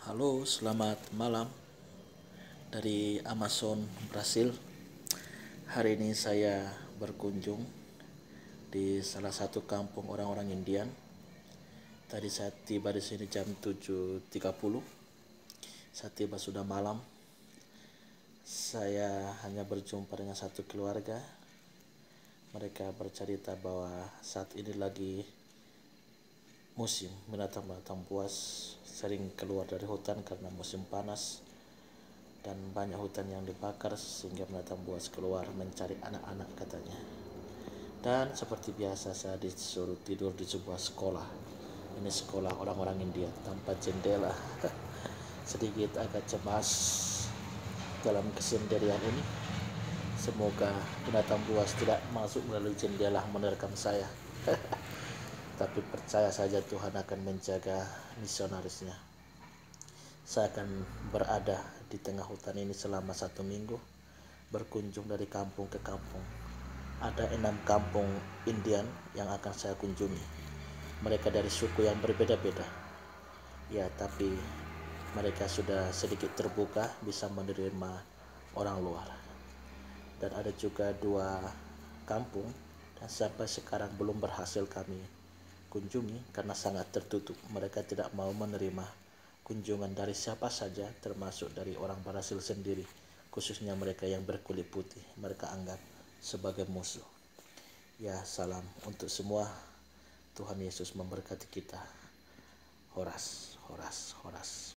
Halo, selamat malam dari Amazon, Brasil. Hari ini saya berkunjung di salah satu kampung orang-orang Indian. Tadi saya tiba di sini jam 7.30. Saya tiba sudah malam. Saya hanya berjumpa dengan satu keluarga. Mereka bercerita bahwa saat ini lagi musim binatang-binatang buas sering keluar dari hutan karena musim panas, dan banyak hutan yang dibakar sehingga binatang buas keluar mencari anak-anak katanya. Dan seperti biasa saya disuruh tidur di sebuah sekolah. Ini sekolah orang-orang India tanpa jendela. Sedikit agak cemas dalam kesendirian ini. Semoga binatang buas tidak masuk melalui jendela menerkam saya. Tapi percaya saja Tuhan akan menjaga misionarisnya. Saya akan berada di tengah hutan ini selama 1 minggu, berkunjung dari kampung ke kampung. Ada 6 kampung Indian yang akan saya kunjungi. Mereka dari suku yang berbeda-beda. Ya, tapi mereka sudah sedikit terbuka, bisa menerima orang luar. Dan ada juga 2 kampung dan sampai sekarang belum berhasil kami kunjungi karena sangat tertutup. Mereka tidak mau menerima kunjungan dari siapa saja, termasuk dari orang Brasil sendiri, khususnya mereka yang berkulit putih. Mereka anggap sebagai musuh. Ya, salam untuk semua. Tuhan Yesus memberkati kita. Horas, horas, horas.